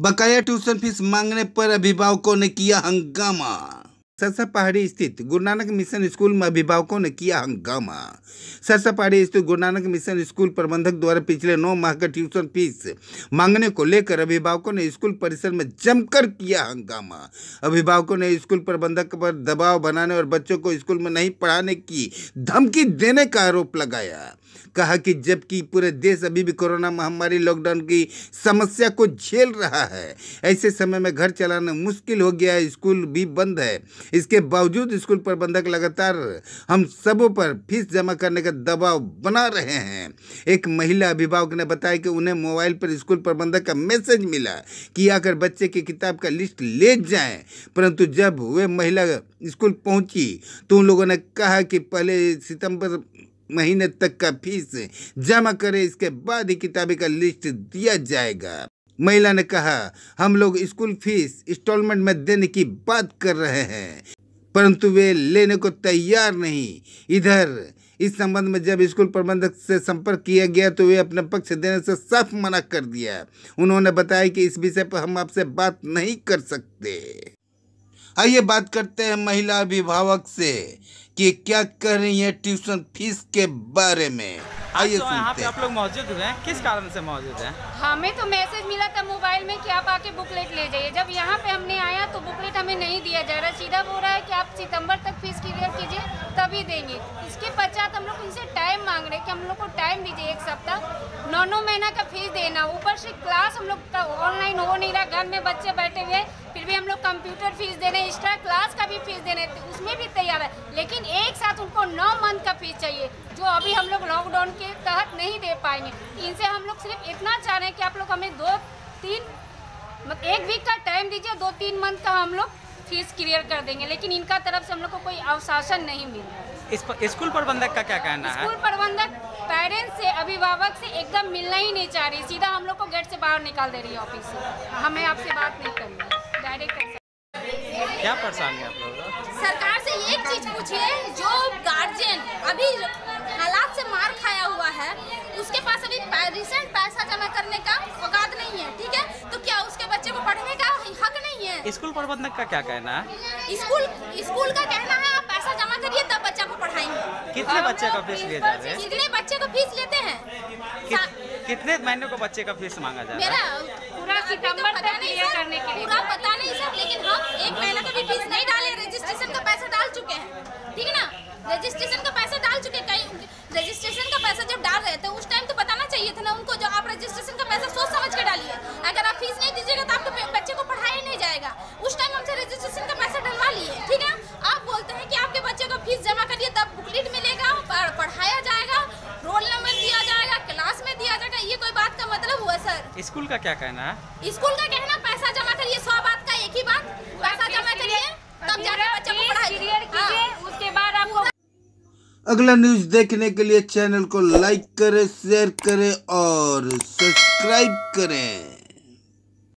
बकाया tuition fees मांगने पर अभिभावकों ने किया हंगामा। सरसा पहाड़ी स्थित गुरु नानक मिशन स्कूल में अभिभावकों ने किया हंगामा। सरसा पहाड़ी स्थित गुरु नानक मिशन स्कूल प्रबंधक द्वारा पिछले 9 माह का ट्यूशन फीस मांगने को लेकर अभिभावकों ने स्कूल परिसर में जमकर किया हंगामा। अभिभावकों ने स्कूल प्रबंधक पर दबाव बनाने और बच्चों को स्कूल में नहीं पढ़ाने की धमकी देने का आरोप लगाया। कहा कि जबकि पूरे देश अभी भी कोरोना महामारी लॉकडाउन की समस्या को झेल रहा है, ऐसे समय में घर चलाना मुश्किल हो गया है, स्कूल भी बंद है। इसके बावजूद स्कूल प्रबंधक लगातार हम सबों पर फीस जमा करने का दबाव बना रहे हैं। एक महिला अभिभावक ने बताया कि उन्हें मोबाइल पर स्कूल प्रबंधक का मैसेज मिला कि आकर बच्चे की किताब का लिस्ट ले जाएं, परंतु जब वे महिला स्कूल पहुंची तो उन लोगों ने कहा कि पहले सितंबर महीने तक का फीस जमा करें, इसके बाद ही किताबें का लिस्ट दिया जाएगा। महिला ने कहा, हम लोग स्कूल फीस इंस्टॉलमेंट में देने की बात कर रहे हैं, परंतु वे लेने को तैयार नहीं। इधर इस संबंध में जब स्कूल प्रबंधक से संपर्क किया गया तो वे अपना पक्ष देने से साफ मना कर दिया। उन्होंने बताया कि इस विषय पर हम आपसे बात नहीं कर सकते। आइए बात करते हैं महिला अभिभावक से कि क्या कह रही है ट्यूशन फीस के बारे में। आइए तो यहाँ सुनते पे हैं। आप लोग मौजूद हैं, किस कारण से मौजूद हैं? हमें तो मैसेज मिला था मोबाइल में कि आप आके बुकलेट ले जाइए। जब यहाँ पे हमने आया तो बुकलेट हमें नहीं दिया जा रहा, सीधा बोल रहा है कि आप सितंबर तक फीस क्लियर कीजिए तभी देंगे। इसके पश्चात हम लोग इनसे टाइम मांग रहे हैं कि हम लोग को टाइम दीजिए, 1 सप्ताह 9 महीना का फीस देना। ऊपर से क्लास हम लोग का ऑनलाइन हो नहीं रहा, घर में बच्चे बैठे हुए, फिर भी हम लोग कंप्यूटर फीस दे रहे हैं, एक्स्ट्रा क्लास का भी फीस दे रहे हैं, उसमें भी तैयार है। लेकिन एक साथ उनको 9 मंथ का फीस चाहिए, जो अभी हम लोग लॉकडाउन के तहत नहीं दे पाएंगे। इनसे हम लोग सिर्फ इतना चाह रहे हैं कि आप लोग हमें 1 वीक का टाइम दीजिए, 2-3 मंथ का हम लोग फीस क्लियर कर देंगे। लेकिन इनका तरफ से हम लोग को कोई आश्वासन नहीं मिल रहा है। स्कूल प्रबंधक का क्या कहना है? स्कूल प्रबंधक पेरेंट्स से, अभिभावक से एकदम मिलना ही नहीं चाह रही, सीधा हम लोग को गेट से बाहर निकाल दे रही है ऑफिस से। हमें आपसे बात नहीं करनी है, डायरेक्ट। क्या परेशानी है आप लोगों को? सरकार से एक चीज पूछिए, जो गार्जियन अभी हालात से मार खाया हुआ है, उसके पास अभी रिसेंट पैसा जमा करने का औकात नहीं है, ठीक है? तो क्या उसके बच्चे को पढ़ने का हक नहीं है? स्कूल प्रबंधक का क्या कहना है? स्कूल का कहना है आप पैसा जमा करिए तब बच्चा को पढ़ाएंगे। कितने बच्चे का फीस लिए जा रहे हैं? कितने बच्चे को फीस लेते हैं? कितने महीने को बच्चे का फीस मांगा जा रहा है? मेरा पूरा सितंबर तक क्लियर करने के लिए पूरा पता नहीं सर, लेकिन हम 1 महीना का भी फीस नहीं डाले, रजिस्ट्रेशन का पैसा डाल चुके हैं, ठीक है ना? रजिस्ट्रेशन का पैसा डाल चुके हैं। कहीं रजिस्ट्रेशन का पैसा जब डाल रहे थे उस टाइम तो बताना चाहिए था ना उनको, जो आप रजिस्ट्रेशन का पैसा सोच समझ के डालिए। अगर आप फीस नहीं दीजिएगा तो आपके बच्चे को पढ़ाया नहीं जाएगा। उस टाइम हमसे रजिस्ट्रेशन का पैसा डलवा लिए, ठीक है? आप बोलते हैं कि आपके बच्चे को फीस जमा करिए तब बुकलेट मिलेगा, पढ़ाया जाएगा, रोल नंबर दिया जाएगा, क्लास में दिया जाएगा। ये कोई बात का मतलब हुआ सर? स्कूल का क्या कहना है? स्कूल का कहना पैसा जमा करिए, 100 बात का एक ही बात, पैसा जमा करिए तब जाके बच्चे को पढ़ाइए। उसके बाद आपको अगला न्यूज देखने के लिए चैनल को लाइक करें, शेयर करें और सब्सक्राइब करें।